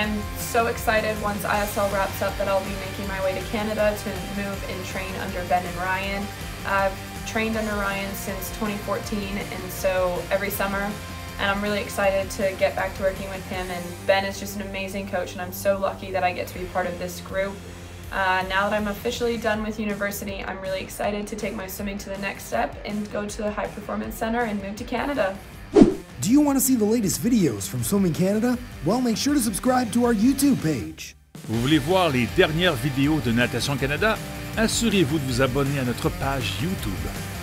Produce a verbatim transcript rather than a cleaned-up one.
I'm so excited once I S L wraps up that I'll be making my way to Canada to move and train under Ben and Ryan. I've trained under Ryan since twenty fourteen, and so every summer, and I'm really excited to get back to working with him. And Ben is just an amazing coach, and I'm so lucky that I get to be part of this group. Uh, now that I'm officially done with university, I'm really excited to take my swimming to the next step and go to the High Performance Center and move to Canada. Do you want to see the latest videos from Swimming Canada? Well, make sure to subscribe to our YouTube page. Vous voulez voir les dernières vidéos de Natation Canada? Assurez-vous de vous abonner à notre page YouTube.